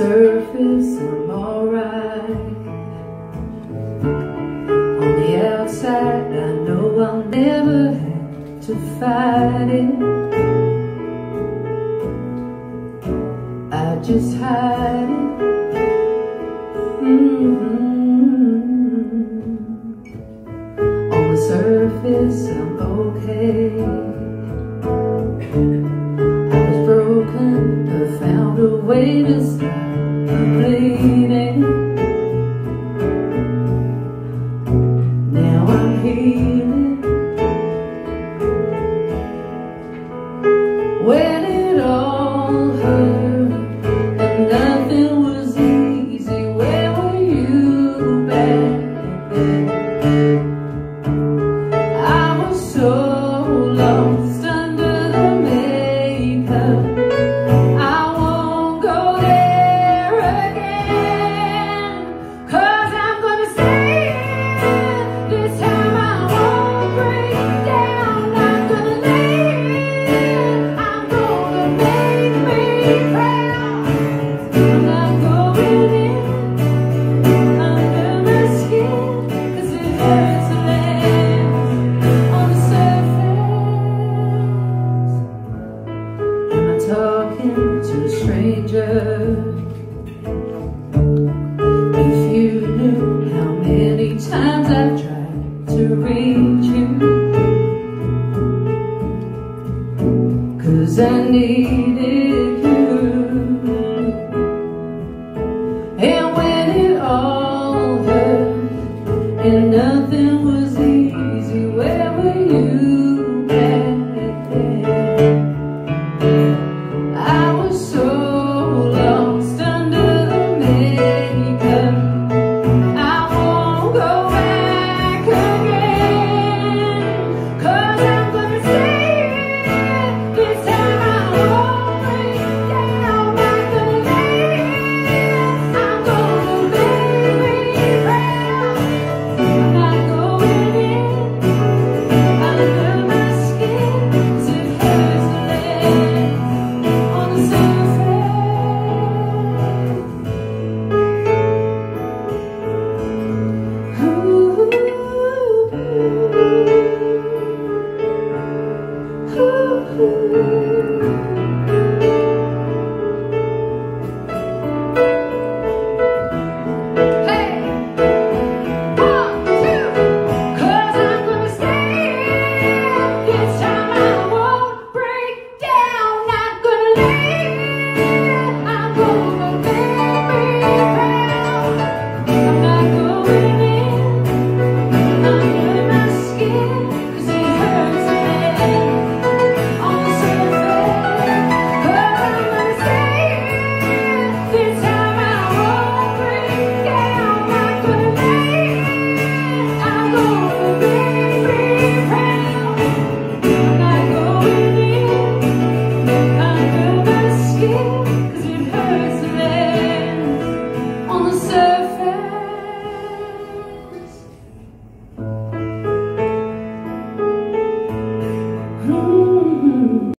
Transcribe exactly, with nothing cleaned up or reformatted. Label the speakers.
Speaker 1: surface I'm alright. On the outside I know I'll never have to fight it. I just hide it. Mm-hmm. On the surface I'm okay. I was broken but found a way to stop the bleeding. Now I'm healing. When it all hurt and nothing was easy, where were you back then? I was so lost under the makeup. I won't go there again, 'cause I'm gonna stay in. This time I won't break down. I'm gonna live. I'm gonna make me proud. I'm not going in under my skin, 'cause it hurts less on the surface. Am I talking to a stranger?